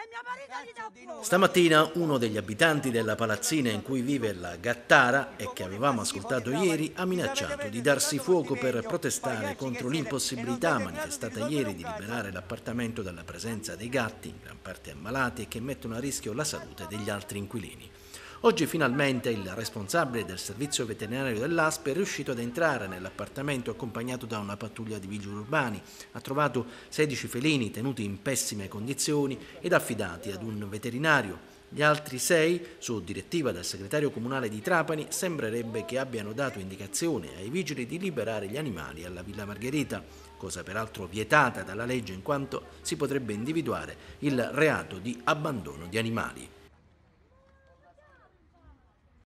mio marito gli dà fuoco. Stamattina uno degli abitanti della palazzina in cui vive la Gattara e che avevamo ascoltato ieri ha minacciato di darsi fuoco per protestare contro l'impossibilità manifestata ieri di liberare l'appartamento dalla presenza dei gatti, in gran parte ammalati e che mettono a rischio la salute degli altri inquilini. Oggi finalmente il responsabile del servizio veterinario dell'ASP è riuscito ad entrare nell'appartamento accompagnato da una pattuglia di vigili urbani. Ha trovato 16 felini tenuti in pessime condizioni ed affidati ad un veterinario. Gli altri 6, su direttiva del segretario comunale di Trapani, sembrerebbe che abbiano dato indicazione ai vigili di liberare gli animali alla Villa Margherita, cosa peraltro vietata dalla legge in quanto si potrebbe individuare il reato di abbandono di animali.